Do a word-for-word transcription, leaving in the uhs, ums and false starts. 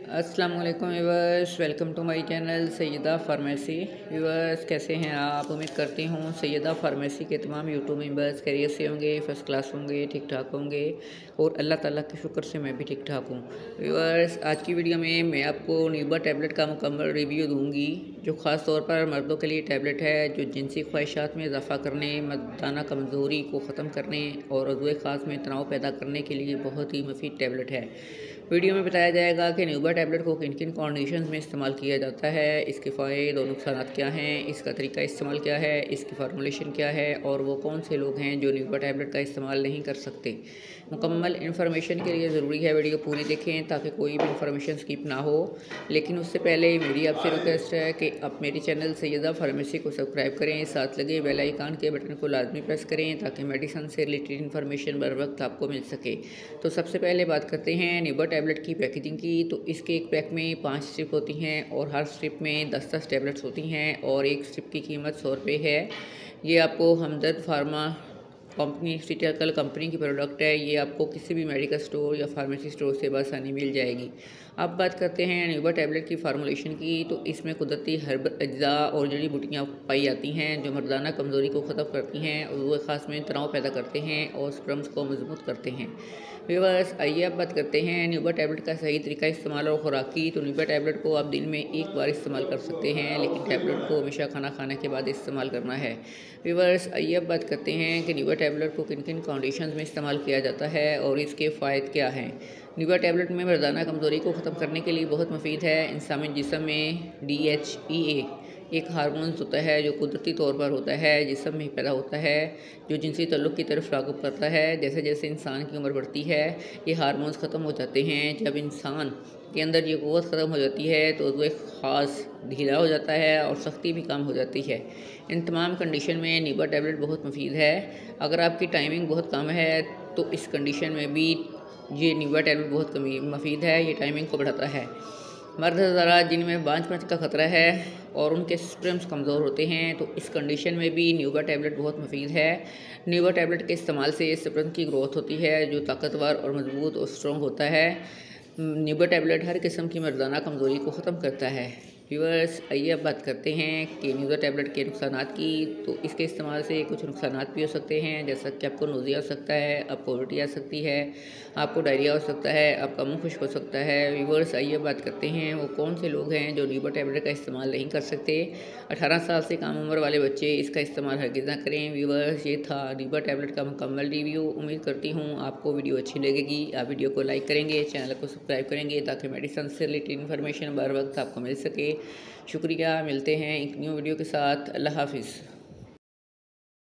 अस्सलाम वालेकुम viewers, welcome to my channel Saiyada pharmacy. Viewers कैसे हैं आप? उम्मीद करती हूँ सैयदा फार्मेसी के तमाम यूट्यूब मेंबर्स खैरियत से होंगे, फर्स्ट क्लास होंगे, ठीक ठाक होंगे और अल्लाह ताला के शुक्र से मैं भी ठीक ठाक हूँ। व्यूअर्स आज की वीडियो में मैं आपको न्यूबा टैबलेट का मुकम्मल रिव्यू दूँगी, जो ख़ास तौर पर मर्दों के लिए टैबलेट है, जो जिनसी ख्वाहिशात में इजाफ़ा करने, मर्दाना कमज़ोरी को ख़त्म करने और उज़्व ख़ास में तनाव पैदा करने के लिए बहुत ही मुफीद टैबलेट है। वीडियो में बताया जाएगा कि न्यूबा टैबलेट को किन किन कंडीशंस में इस्तेमाल किया जाता है, इसके फ़ायदे और नुकसान क्या हैं, इसका तरीका इस्तेमाल क्या है, इसकी फार्मूलेशन क्या है और वो कौन से लोग हैं जो न्यूबा टैबलेट का इस्तेमाल नहीं कर सकते। मुकम्मल इन्फॉर्मेशन के लिए ज़रूरी है वीडियो पूरी देखें ताकि कोई भी इन्फॉर्मेशन स्किप ना हो। लेकिन उससे पहले मेरी आपसे रिक्वेस्ट है कि आप मेरे चैनल सैयदा फार्मेसी को सब्सक्राइब करें, साथ लगे बेल आइकन के बटन को लाजमी प्रेस करें ताकि मेडिसिन से रिलेटेड इन्फॉर्मेशन बर वक्त आपको मिल सके। तो सबसे पहले बात करते हैं न्यूबा टैबलेट की पैकेजिंग की। तो इसके एक पैक में पाँच स्ट्रिप होती हैं और हर स्ट्रिप में दस दस टैबलेट्स होती हैं और एक स्ट्रिप की कीमत सौ रुपये है। ये आपको Hamdard pharma company testicular company की प्रोडक्ट है। ये आपको किसी भी मेडिकल स्टोर या फार्मेसी स्टोर से बआसानी मिल जाएगी। अब बात करते हैं न्यूबा टैबलेट की फार्मूलेशन की। तो इसमें कुदरती हर्बल अज्जा और जड़ी बूटियाँ पाई जाती हैं जो मर्दाना कमज़ोरी को ख़त्म करती हैं और वो ख़ास में तनाव पैदा करते हैं और स्पर्म्स को मजबूत करते हैं। व्यूअर्स आइए अब बात करते हैं न्यूबा टैबलेट का सही तरीका इस्तेमाल और खुराक की। तो न्यूबा टैबलेट को आप दिन में एक बार इस्तेमाल कर सकते हैं, लेकिन टैबलेट को हमेशा खाना खाने के बाद इस्तेमाल करना है। व्यूअर्स आइए अब बात करते हैं कि न्यूबा टैबलेट को किन किन कंडीशंस में इस्तेमाल किया जाता है और इसके फ़ायदे क्या हैं। न्यूबा टैबलेट में मर्दाना कमज़ोरी को ख़त्म करने के लिए बहुत मुफीद है। इंसानी जिस्म में डी एच ई ए एक हार्मोन्स होता है जो कुदरती तौर पर होता है, जिस्म में पैदा होता है, जो जिनसी तल्लुक़ की तरफ राग़िब करता है। जैसे जैसे इंसान की उम्र बढ़ती है ये हार्मोन्स ख़त्म हो जाते हैं। जब इंसान के अंदर ये क़ुव्वत ख़त्म हो जाती है तो वो एक ख़ास ढीला हो जाता है और सख्ती भी कम हो जाती है। इन तमाम कंडीशन में न्यूबा टैबलेट बहुत मुफीद है। अगर आपकी टाइमिंग बहुत कम है तो इस कंडीशन में भी ये न्यूबा टैबलेट बहुत कमी मुफीद है, ये टाइमिंग को बढ़ाता है। मर्द ज़रा जिनमें बांझपन का ख़तरा है और उनके स्पर्म्स कमज़ोर होते हैं तो इस कंडीशन में भी न्यूबा टैबलेट बहुत मुफीद है। न्यूबा टैबलेट के इस्तेमाल से स्पर्म की ग्रोथ होती है जो ताकतवर और मजबूत और स्ट्रॉन्ग होता है। न्यूबा टैबलेट हर किस्म की मर्दाना कमज़ोरी को ख़त्म करता है। व्यूअर्स आइए अब बात करते हैं कि न्यूबा टैबलेट के नुकसानात की। तो इसके इस्तेमाल से कुछ नुकसानात भी हो सकते हैं, जैसा कि आपको नोज़िया हो सकता है, आपको उल्टी आ सकती है, आपको डायरिया हो सकता है, आपका मुंह खुश्क हो सकता है। व्यूअर्स आइए बात करते हैं वो कौन से लोग हैं जो न्यूबा टैबलेट का इस्तेमाल नहीं कर सकते। अठारह साल से कम उम्र वाले बच्चे इसका इस्तेमाल हरगिज़ ना करें। व्यूअर्स ये था न्यूबा टैबलेट का मुकम्मल रिव्यू। उम्मीद करती हूँ आपको वीडियो अच्छी लगेगी। आप वीडियो को लाइक करेंगे, चैनल को सब्सक्राइब करेंगे ताकि मेडिसिन से रिलेटेड इन्फॉर्मेशन बर वक्त आपको मिल सके। शुक्रिया, मिलते हैं एक न्यू वीडियो के साथ। अल्लाह हाफिज़।